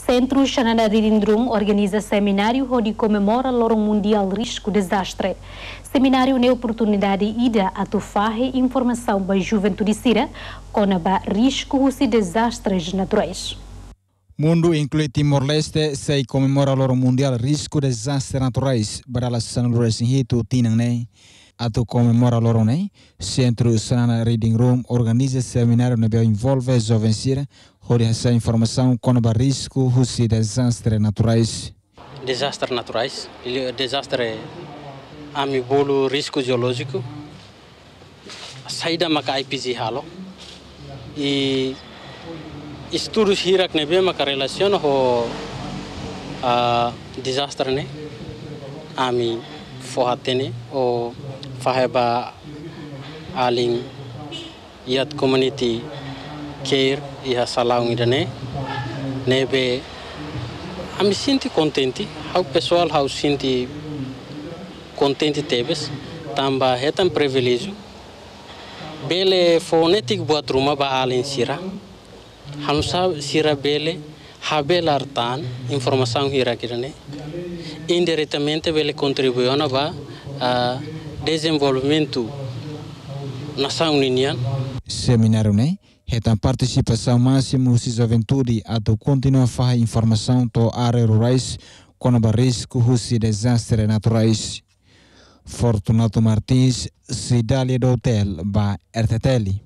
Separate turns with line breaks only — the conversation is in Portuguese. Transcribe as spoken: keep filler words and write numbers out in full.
Centro Xanana Ririndrum organiza seminário onde comemora Loron Mundial Risku, Dezastre. Seminário é oportunidade ida a tofarre informação para a juventude sira com a risco e desastres naturais.
Mundo inclui Timor-Leste se comemora Loron Mundial Risku, Desastres naturais para San Luis Hito Tinang ne. Ato comemora Loron ne. Centro Xanana Ririndrum organiza seminário que envolve jovens sira onde essa informação com a risco e desastres naturais.
Desastres naturais, desastre amibolo risco geológico, saída maca I P Z halo e estudos hirak nebe maca relaciona ho a desastre ne ami fohatene o faheba aling yat community care e a salão idane nebe ami sinti contente how pessoal how sinti contente tebes tamba hetan privilégio bele fonetic buat rumah ba alin sira hanusa sira bele habelar tan informação hira kirane indiretamente bele contribuiona ba a desenvolvimento nação união.
Seminário né hetan participação máxima de juventude ato continua a fazer informação to áreas rurais com o risco e desastres naturais. Fortunato Martins, Dala do Hotel, ba R T T L.